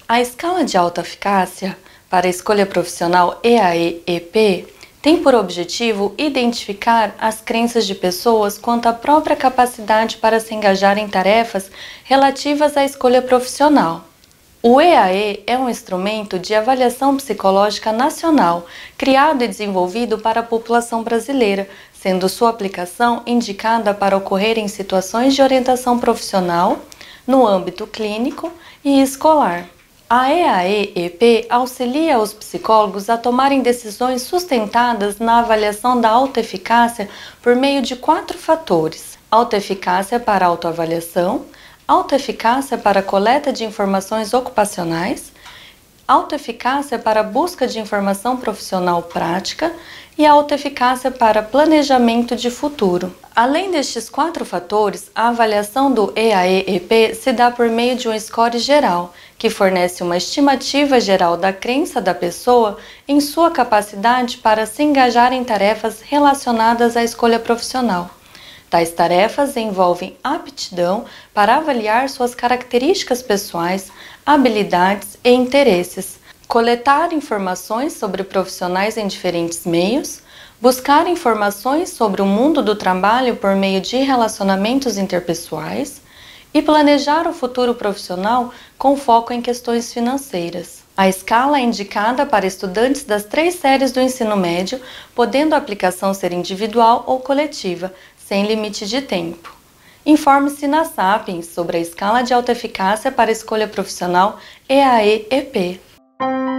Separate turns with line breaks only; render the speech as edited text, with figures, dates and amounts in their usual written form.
A escala de alta eficácia para a escolha profissional EAE-EP tem por objetivo identificar as crenças de pessoas quanto à própria capacidade para se engajar em tarefas relativas à escolha profissional. O EAE é um instrumento de avaliação psicológica nacional, criado e desenvolvido para a população brasileira, sendo sua aplicação indicada para ocorrer em situações de orientação profissional, no âmbito clínico e escolar. A EAE-EP auxilia os psicólogos a tomarem decisões sustentadas na avaliação da autoeficácia por meio de 4 fatores: autoeficácia para autoavaliação, autoeficácia para coleta de informações ocupacionais, autoeficácia para busca de informação profissional prática e autoeficácia para planejamento de futuro. Além destes 4 fatores, a avaliação do EAE-EP se dá por meio de um score geral, que fornece uma estimativa geral da crença da pessoa em sua capacidade para se engajar em tarefas relacionadas à escolha profissional. Tais tarefas envolvem aptidão para avaliar suas características pessoais, habilidades e interesses, coletar informações sobre profissionais em diferentes meios, buscar informações sobre o mundo do trabalho por meio de relacionamentos interpessoais e planejar o futuro profissional com foco em questões financeiras. A escala é indicada para estudantes das 3 séries do ensino médio, podendo a aplicação ser individual ou coletiva, sem limite de tempo. Informe-se na Sapiens sobre a escala de autoeficácia para a escolha profissional EAE-EP.